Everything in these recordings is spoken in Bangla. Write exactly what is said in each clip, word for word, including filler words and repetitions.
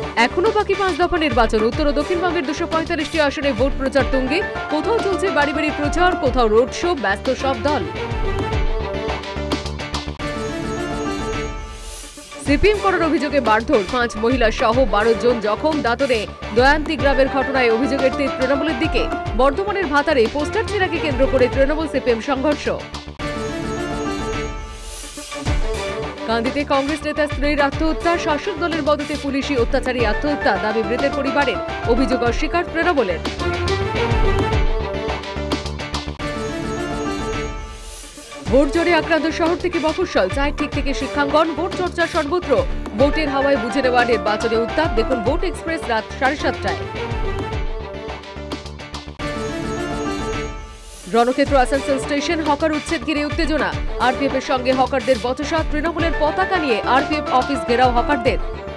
এখনো বাকি পাঁচ দফা নির্বাচন। উত্তর ও দক্ষিণবঙ্গের দুশো পঁয়তাল্লিশটি আসনে ভোট প্রচার তুঙ্গে। কোথাও চলছে বাড়ি বাড়ি প্রচার, কোথাও রোড শো, ব্যস্ত সব দল। সিপিএম করার অভিযোগে মারধর, পাঁচ মহিলা সহ বারো জন জখম। দাঁতনে দয়ান্তি গ্রামের ঘটনায় অভিযোগের তীর তৃণমূলের দিকে। বর্ধমানের ভাতারে পোস্টার ছেঁড়াকে কেন্দ্র করে তৃণমূল সিপিএম সংঘর্ষ। কান্দিতে কংগ্রেস নেতা স্ত্রীর আত্মহত্যা, শাসক দলের মদতে পুলিশি অত্যাচারী আত্মহত্যা, দাবি মৃতের পরিবারের, অভিযোগ অস্বীকার তৃণমূলের। ভোট জ্বরে আক্রান্ত শহর থেকে মফস্বল, চায়ের ঠিক থেকে শিক্ষাঙ্গন, ভোট চর্চা সর্বত্র। ভোটের হাওয়ায় বুঝে নেওয়া নির্বাচনে উত্তাপ, দেখুন ভোট এক্সপ্রেস রাত সাড়ে সাতটায়। রণক্ষেত্র আসানসোল স্টেশন, হকার উচ্ছেদ ঘিরে উত্তেজনা। আরপিএফ এর সঙ্গে হকারদের বচসা, তৃণমূলের পতাকা নিয়ে আরপিএফ অফিস ঘেরাও হকারদের।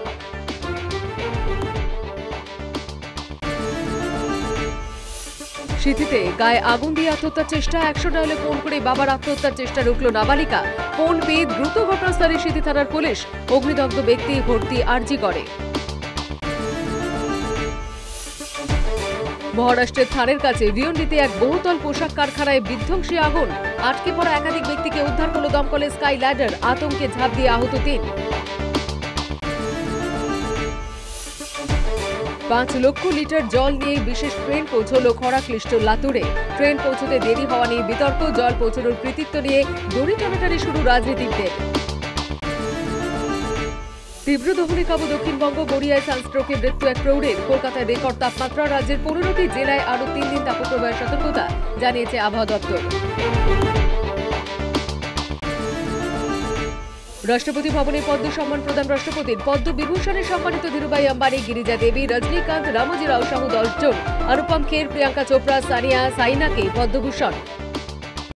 সিঁথিতে গায়ে আগুন দিয়ে আত্মহত্যার চেষ্টা, একশো ডায়ালে ফোন করে বাবার আত্মহত্যার চেষ্টা রুখল নাবালিকা। ফোন পেয়ে দ্রুত ঘটনাস্থলে সিঁথি থানার পুলিশ। অগ্নিদগ্ধ ব্যক্তি ভর্তি আরজি করে। মহারাষ্ট্রের থানের কাছে ভিওন্ডিতে এক বহুতল পোশাক কারখানায় বিধ্বংসী আগুন। আটকে পড়া একাধিক ব্যক্তিকে উদ্ধার করল দমকলের স্কাই ল্যাডার। আতঙ্কে ঝাঁপ দিয়ে আহত তিন। পাঁচ লক্ষ লিটার জল নিয়ে বিশেষ ট্রেন পৌঁছল খরাক্লিষ্ট লাতুরে। ট্রেন পৌঁছতে দেরি হওয়া নিয়ে বিতর্ক, জল পৌঁছানোর কৃতিত্ব নিয়ে দড়ি টানাটানি শুরু রাজনীতিকদের। তীব্র দহনে কাবু দক্ষিণবঙ্গ, গড়িয়ায় সানস্ট্রোকে মৃত্যু এক প্রৌঢ়ের। কলকাতায় রেকর্ড তাপমাত্রা, রাজ্যের পনেরোটি জেলায় আরও তিন দিন তাপপ্রবাহের সতর্কতা জানিয়েছে আবহাওয়া দপ্তর। রাষ্ট্রপতি ভবনে পদ্ম সম্মান প্রদান রাষ্ট্রপতির। পদ্ম বিভূষণে সম্মানিত ধীরুভাই আম্বানি, গিরিজা দেবী, রজনীকান্ত, রামজি রাও সহ দশ জন। অনুপম খের, প্রিয়াঙ্কা চোপড়া, সানিয়া, সাইনাকে পদ্মভূষণ।